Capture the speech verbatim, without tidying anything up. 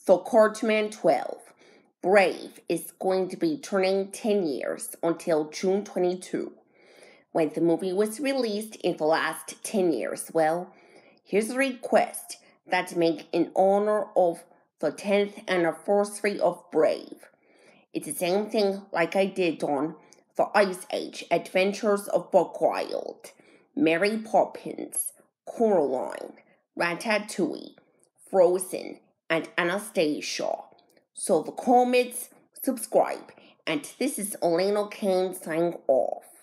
TheCartoonMan twelve. Brave is going to be turning ten years until June twenty-second. When the movie was released in the last ten years, well, here's a request that make in honor of the tenth anniversary of Brave. It's the same thing like I did on The Ice Age Adventures of Buck Wild, Mary Poppins, Coraline, Ratatouille, Frozen, and Anastasia. So the comments, subscribe, and this is Eleanor Kane signing off.